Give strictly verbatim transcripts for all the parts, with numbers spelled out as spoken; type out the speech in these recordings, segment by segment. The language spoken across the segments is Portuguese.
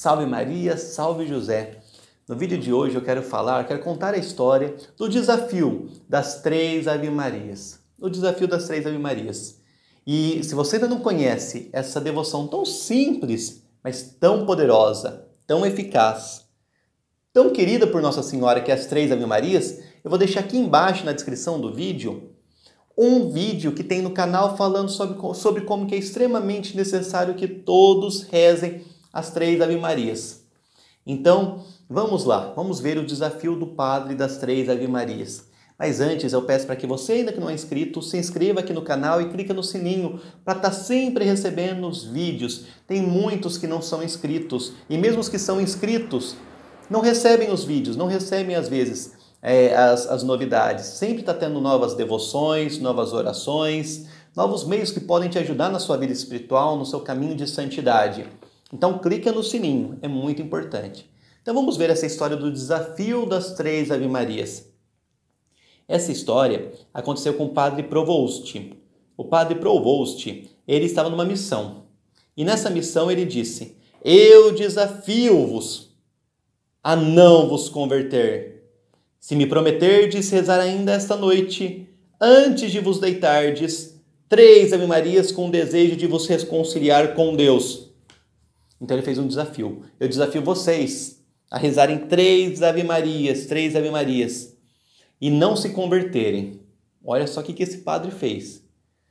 Salve Maria, salve José. No vídeo de hoje eu quero falar, quero contar a história do desafio das três Ave Marias. O desafio das três Ave Marias. E se você ainda não conhece essa devoção tão simples, mas tão poderosa, tão eficaz, tão querida por Nossa Senhora, que é as três Ave Marias, eu vou deixar aqui embaixo na descrição do vídeo um vídeo que tem no canal falando sobre, sobre como que é extremamente necessário que todos rezem as três Ave Marias. Então, vamos lá, vamos ver o desafio do padre das três Ave Marias. Mas antes, eu peço para que você ainda que não é inscrito, se inscreva aqui no canal e clica no sininho para estar sempre recebendo os vídeos. Tem muitos que não são inscritos e mesmo os que são inscritos não recebem os vídeos, não recebem às vezes é, as, as novidades. Sempre está tendo novas devoções, novas orações, novos meios que podem te ajudar na sua vida espiritual, no seu caminho de santidade. Então clica no sininho, é muito importante. Então vamos ver essa história do desafio das três Ave Marias. Essa história aconteceu com o padre Provost. O padre Provost, ele estava numa missão. E nessa missão ele disse: eu desafio-vos a não vos converter. Se me prometerdes rezar ainda esta noite, antes de vos deitardes, três Ave Marias com o desejo de vos reconciliar com Deus. Então ele fez um desafio. Eu desafio vocês a rezarem três Ave Marias, três Ave Marias, e não se converterem. Olha só o que esse padre fez.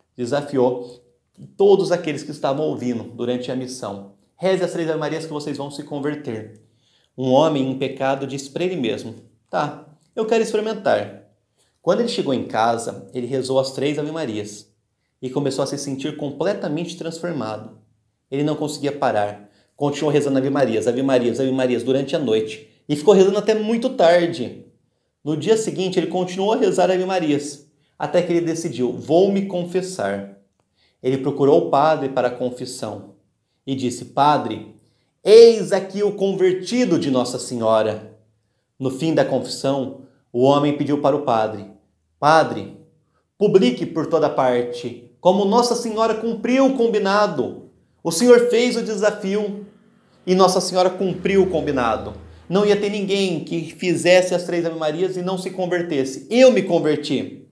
Desafiou todos aqueles que estavam ouvindo durante a missão. Reze as três Ave Marias que vocês vão se converter. Um homem em pecado disse para ele mesmo: tá, eu quero experimentar. Quando ele chegou em casa, ele rezou as três Ave Marias e começou a se sentir completamente transformado. Ele não conseguia parar. Continuou rezando Ave Marias, Ave Marias, Ave Marias durante a noite e ficou rezando até muito tarde. No dia seguinte, ele continuou a rezar Ave Marias, até que ele decidiu: vou me confessar. Ele procurou o padre para a confissão e disse: padre, eis aqui o convertido de Nossa Senhora. No fim da confissão, o homem pediu para o padre: padre, publique por toda parte como Nossa Senhora cumpriu o combinado. O Senhor fez o desafio e Nossa Senhora cumpriu o combinado. Não ia ter ninguém que fizesse as três Ave Marias e não se convertesse. Eu me converti.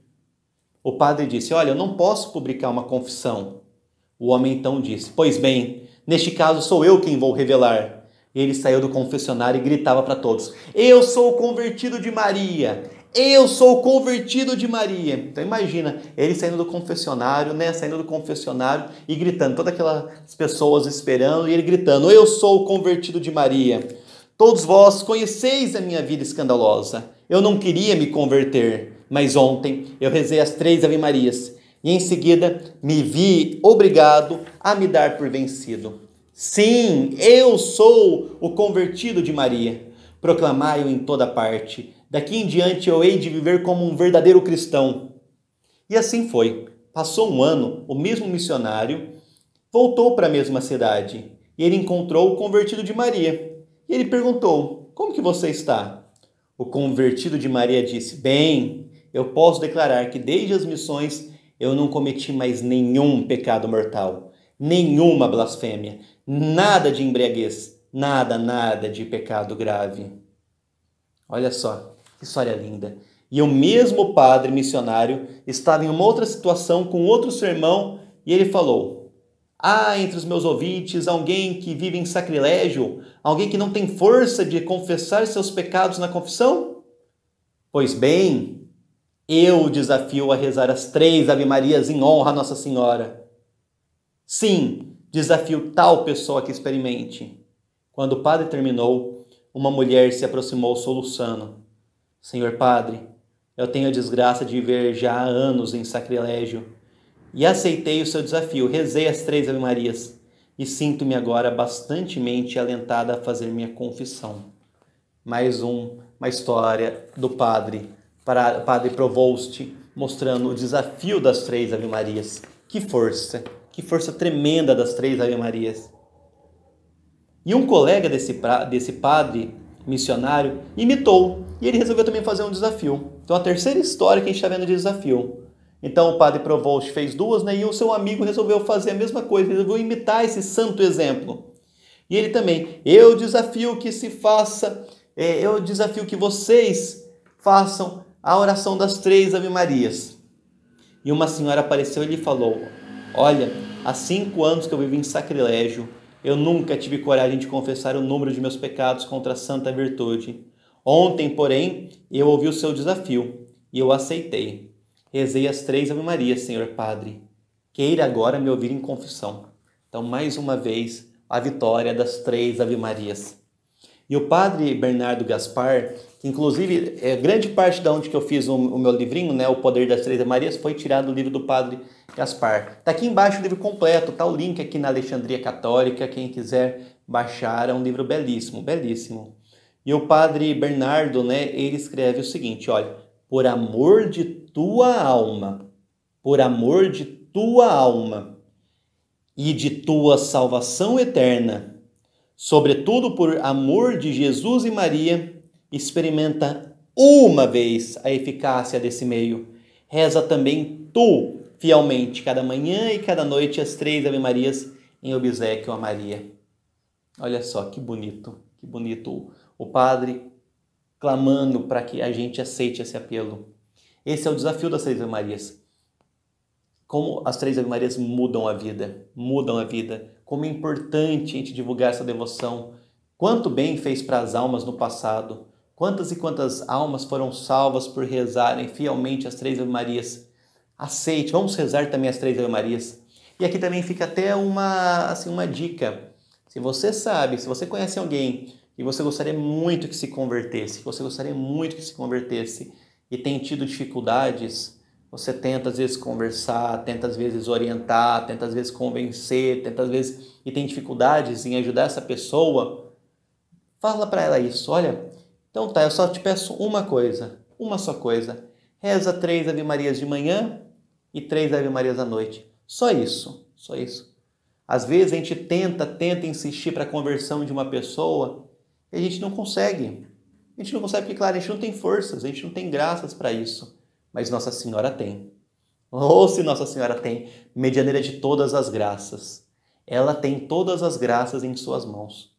O padre disse: olha, eu não posso publicar uma confissão. O homem então disse: pois bem, neste caso sou eu quem vou revelar. E ele saiu do confessionário e gritava para todos: eu sou o convertido de Maria. Eu sou o convertido de Maria. Então imagina, ele saindo do confessionário, né, saindo do confessionário e gritando, todas aquelas pessoas esperando e ele gritando: eu sou o convertido de Maria. Todos vós conheceis a minha vida escandalosa. Eu não queria me converter, mas ontem eu rezei as três Ave Marias e em seguida me vi obrigado a me dar por vencido. Sim, eu sou o convertido de Maria. Proclamai-o em toda parte. Daqui em diante eu hei de viver como um verdadeiro cristão. E assim foi. Passou um ano, o mesmo missionário voltou para a mesma cidade e ele encontrou o convertido de Maria. E ele perguntou: como que você está? O convertido de Maria disse: bem, eu posso declarar que desde as missões eu não cometi mais nenhum pecado mortal, nenhuma blasfêmia, nada de embriaguez, nada, nada de pecado grave. Olha só, que história linda. E o mesmo padre missionário estava em uma outra situação com outro sermão e ele falou: há entre os meus ouvintes alguém que vive em sacrilégio, alguém que não tem força de confessar seus pecados na confissão? Pois bem, eu o desafio a rezar as três Ave Marias em honra a Nossa Senhora. Sim, desafio tal pessoa que experimente. Quando o padre terminou, uma mulher se aproximou soluçando: Senhor padre, eu tenho a desgraça de viver já há anos em sacrilégio e aceitei o seu desafio, rezei as três Ave Marias e sinto-me agora bastantemente alentada a fazer minha confissão. Mais um, uma história do padre, para, padre Provost, mostrando o desafio das três Ave Marias. Que força, que força tremenda das três Ave Marias. E um colega desse, desse padre missionário imitou, e ele resolveu também fazer um desafio. Então a terceira história que a gente está vendo de desafio. Então o padre Provost fez duas, né, e o seu amigo resolveu fazer a mesma coisa, resolveu imitar esse santo exemplo. E ele também, eu desafio que se faça, é, eu desafio que vocês façam a oração das três Ave-Marias. E uma senhora apareceu e lhe falou, olha, há cinco anos que eu vivo em sacrilégio, eu nunca tive coragem de confessar o número de meus pecados contra a santa virtude. Ontem, porém, eu ouvi o seu desafio e eu aceitei. Rezei as três Ave-Marias, Senhor Padre. Queira agora me ouvir em confissão. Então, mais uma vez, a vitória das três Ave-Marias. E o padre Bernardo Gaspar, que inclusive é, grande parte de onde que eu fiz o, o meu livrinho, né, O Poder das Três Ave-Marias, foi tirado do livro do padre Gaspar. Está aqui embaixo o livro completo, está o link aqui na Alexandria Católica, quem quiser baixar, é um livro belíssimo, belíssimo. E o padre Bernardo, né, ele escreve o seguinte, olha, por amor de tua alma, por amor de tua alma e de tua salvação eterna, sobretudo por amor de Jesus e Maria, experimenta uma vez a eficácia desse meio. Reza também tu, fielmente, cada manhã e cada noite, as três Ave-Marias em obséquio a Maria. Olha só, que bonito, que bonito o padre clamando para que a gente aceite esse apelo. Esse é o desafio das três Ave-Marias. Como as três Ave-Marias mudam a vida, mudam a vida. Como é importante a gente divulgar essa devoção. Quanto bem fez para as almas no passado. Quantas e quantas almas foram salvas por rezarem fielmente as três Ave-Marias. Aceite, vamos rezar também as três Ave-Marias. E aqui também fica até uma, assim, uma dica. Se você sabe, se você conhece alguém e você gostaria muito que se convertesse, que você gostaria muito que se convertesse e tem tido dificuldades, você tenta às vezes conversar, tenta às vezes orientar, tenta às vezes convencer, tenta às vezes e tem dificuldades em ajudar essa pessoa, fala para ela isso, olha, então tá, eu só te peço uma coisa, uma só coisa, reza três Ave-Marias de manhã e três Ave-Marias à noite, só isso, só isso. Às vezes a gente tenta, tenta insistir para a conversão de uma pessoa e a gente não consegue, a gente não consegue porque, claro, a gente não tem forças, a gente não tem graças para isso. Mas Nossa Senhora tem. Ou se Nossa Senhora tem, medianeira de todas as graças. Ela tem todas as graças em suas mãos.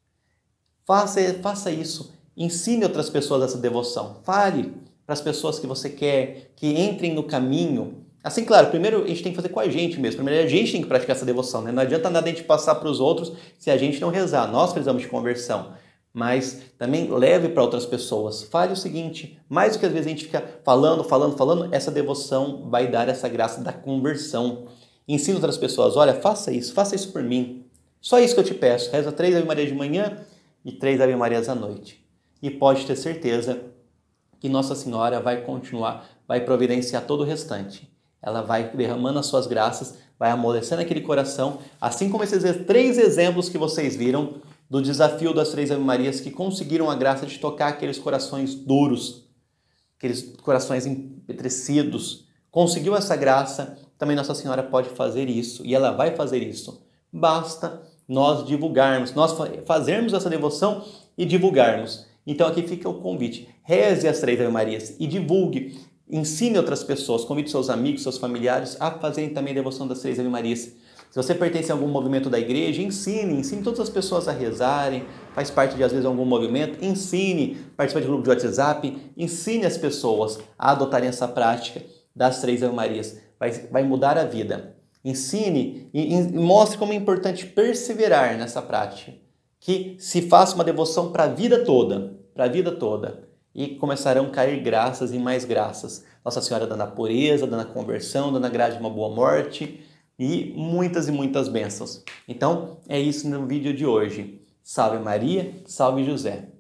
Faça, faça isso. Ensine outras pessoas essa devoção. Fale para as pessoas que você quer, que entrem no caminho. Assim, claro, primeiro a gente tem que fazer com a gente mesmo. Primeiro a gente tem que praticar essa devoção, né? Não adianta nada a gente passar para os outros se a gente não rezar. Nós precisamos de conversão. Mas também leve para outras pessoas. Fale o seguinte, mais do que às vezes a gente fica falando, falando, falando, essa devoção vai dar essa graça da conversão. Ensina outras pessoas, olha, faça isso, faça isso por mim. Só isso que eu te peço. Reza três Ave-Marias de manhã e três Ave-Marias à noite. E pode ter certeza que Nossa Senhora vai continuar, vai providenciar todo o restante. Ela vai derramando as suas graças, vai amolecendo aquele coração, assim como esses três exemplos que vocês viram, do desafio das três Ave-Marias que conseguiram a graça de tocar aqueles corações duros, aqueles corações empetrecidos. Conseguiu essa graça, também Nossa Senhora pode fazer isso, e ela vai fazer isso. Basta nós divulgarmos, nós fazermos essa devoção e divulgarmos. Então aqui fica o convite, reze as três Ave-Marias e divulgue, ensine outras pessoas, convide seus amigos, seus familiares a fazerem também a devoção das três Ave-Marias. Se você pertence a algum movimento da igreja, ensine, ensine todas as pessoas a rezarem, faz parte de, às vezes, algum movimento, ensine, participa de grupo de WhatsApp, ensine as pessoas a adotarem essa prática das três Ave-Marias. Vai, vai mudar a vida. Ensine e, e mostre como é importante perseverar nessa prática. Que se faça uma devoção para a vida toda, para a vida toda. E começarão a cair graças e mais graças. Nossa Senhora dando a pureza, dando a conversão, dando a graça de uma boa morte, e muitas e muitas bênçãos. Então, é isso no vídeo de hoje. Salve Maria, salve José.